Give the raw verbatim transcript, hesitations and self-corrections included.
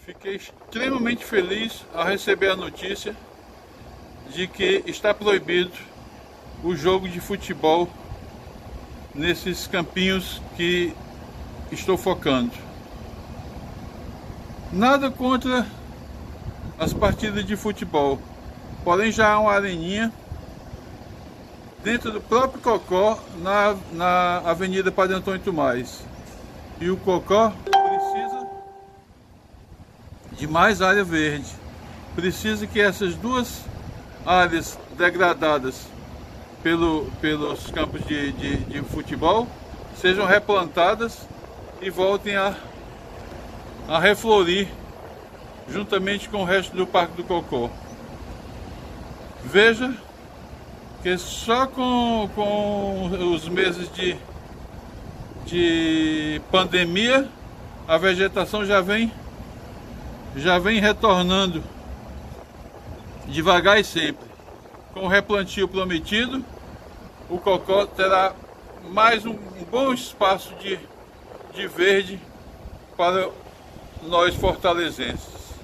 Fiquei extremamente feliz ao receber a notícia de que está proibido o jogo de futebol nesses campinhos que estou focando. Nada contra as partidas de futebol, porém já há uma areninha dentro do próprio Cocó, na, na Avenida Padre Antônio Thumais. E o Cocó precisa de mais área verde. Precisa que essas duas áreas degradadas pelo, pelos campos de, de, de futebol sejam replantadas e voltem a, a reflorir juntamente com o resto do Parque do Cocó. Veja que só com, com os meses de, de pandemia a vegetação já vem, já vem retornando devagar e sempre. Com o replantio prometido, o Cocó terá mais um, um bom espaço de, de verde para nós fortalezenses.